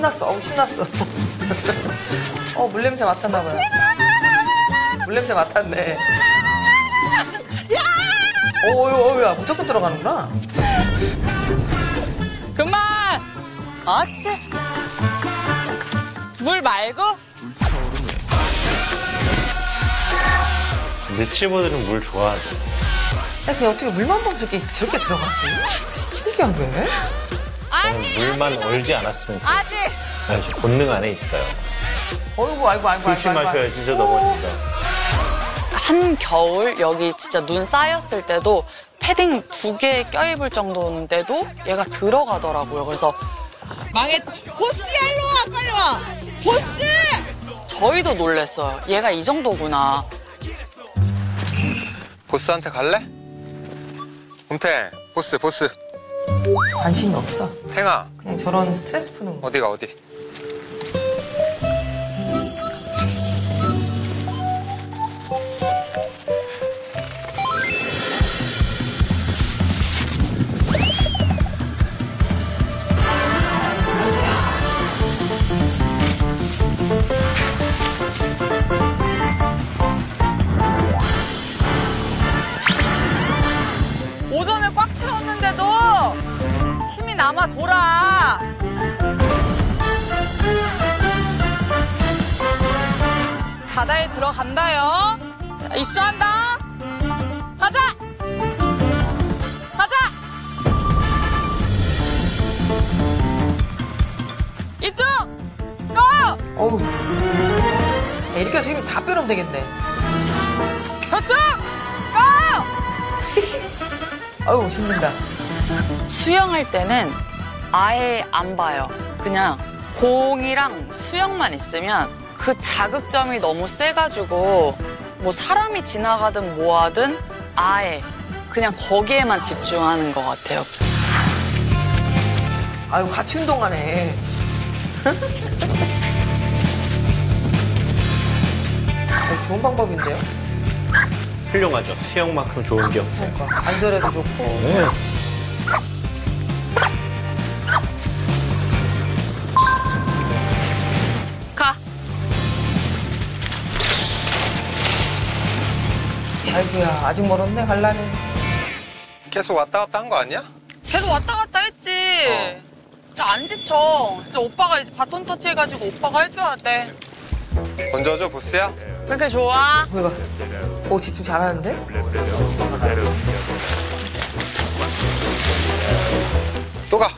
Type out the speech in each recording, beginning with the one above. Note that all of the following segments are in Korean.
신났어. 신났어. 물냄새 맡았나 봐요. 물냄새 맡았네. 야, 무조건 들어가는구나. 그만. 어찌? 물 말고? 근데 스트리머들은 물 좋아하죠. 야, 그냥 어떻게 물만 보면 저렇게 들어가지? 신기하게. 아직. 물만 얼지 않았으면 좋겠어요. 아직. 저 본능 안에 있어요. 아이고. 조심하셔야지, 저 넘어진다. 한겨울 여기 진짜 눈 쌓였을 때도 패딩 2개 껴입을 정도인데도 얘가 들어가더라고요. 그래서 망했다. 보스야, 일로 와, 빨리 와. 보스! 저희도 놀랬어요. 얘가 이 정도구나. 보스한테 갈래? 곰탱, 보스. 관심이 없어. 탱아. 그냥 저런 스트레스 푸는 거. 어디가 어디? 오전을 꽉 채웠는데도 힘이 남아 돌아. 바다에 들어간다요. 입수한다. 가자. 이쪽. 고. 어우. 야, 이렇게 해서 힘 다 빼놓으면 되겠네. 저쪽. 고. 아이고, 신난다. 수영할 때는 아예 안 봐요. 그냥 공이랑 수영만 있으면 그 자극점이 너무 세가지고 뭐 사람이 지나가든 뭐하든 아예 그냥 거기에만 집중하는 것 같아요. 아이고, 같이 운동하네. 좋은 방법인데요? 훌륭하죠. 수영만큼 좋은 게 없어요. 그러니까 관절에도 좋고. 네. 가. 아이고야, 아직 멀었네, 갈라면. 계속 왔다 갔다 한 거 아니야? 계속 왔다 갔다 했지. 나 안 지쳐. 이제 오빠가 이제 바톤 터치 해가지고 오빠가 해줘야 돼. 던져줘, 보스야. 그렇게 좋아? 보여봐. 오, 집중 잘하는데? 또 가.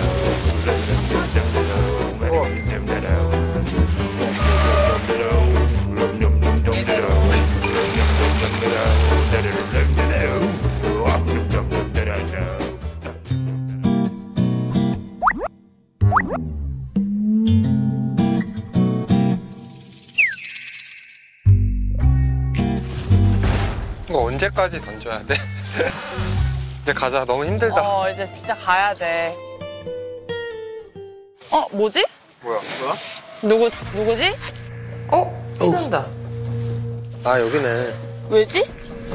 이거 언제까지 던져야 돼? 이제 가자. 너무 힘들다. 이제 진짜 가야 돼. 뭐지? 뭐야? 누구지? 신난다. 아, 여기네. 왜지?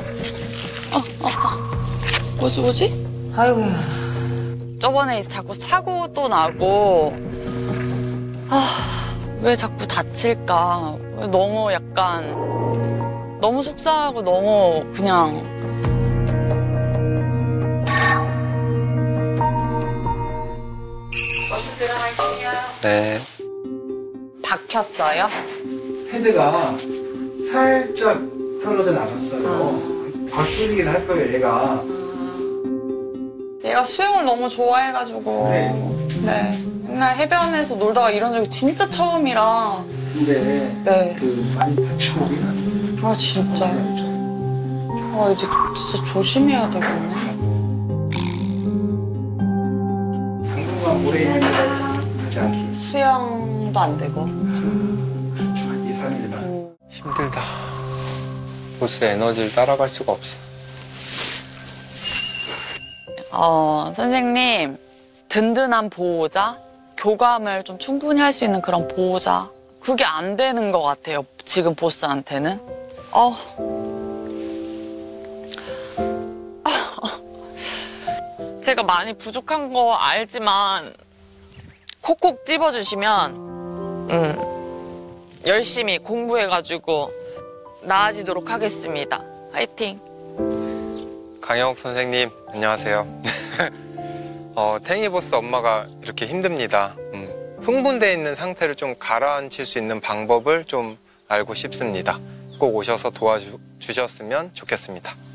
뭐지? 아이고야. 저번에 자꾸 사고 또 나고, 왜 자꾸 다칠까? 왜 너무 약간, 너무 속상하고 너무 그냥. 벌써 들어갈게요. 네. 박혔어요? 헤드가 살짝 떨어져 나갔어요. 박술이긴 할 거예요, 얘가. 얘가 수영을 너무 좋아해가지고. 네. 맨날 해변에서 놀다가 이런 적이 진짜 처음이라. 근데 네. 많이 다쳐보긴 하네. 아, 진짜요? 이제 진짜 조심해야 되겠네. 당분간 오래 있는 게 하지 않기. 수영도 안 되고. 그렇죠. 2, 3일만. 힘들다. 보스 에너지를 따라갈 수가 없어. 선생님, 든든한 보호자, 교감을 좀 충분히 할 수 있는 그런 보호자, 그게 안 되는 것 같아요, 지금 보스한테는. 제가 많이 부족한 거 알지만 콕콕 집어주시면 열심히 공부해가지고 나아지도록 하겠습니다. 화이팅! 강영욱 선생님, 안녕하세요. 탱이보스 엄마가 이렇게 힘듭니다. 흥분되어 있는 상태를 좀 가라앉힐 수 있는 방법을 좀 알고 싶습니다. 꼭 오셔서 도와주셨으면 좋겠습니다.